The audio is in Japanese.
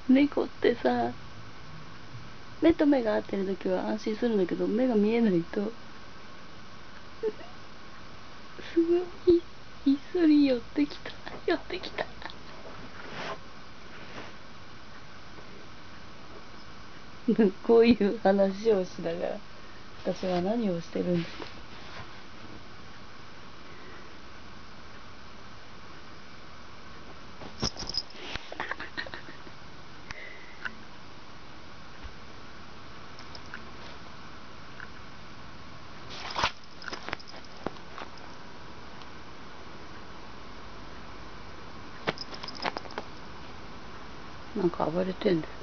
猫ってさ、目と目が合ってる時は安心するんだけど、目が見えないとすごいひっそり寄ってきた。こういう話をしながら私は何をしてるんですか。なんか暴れてんだよ。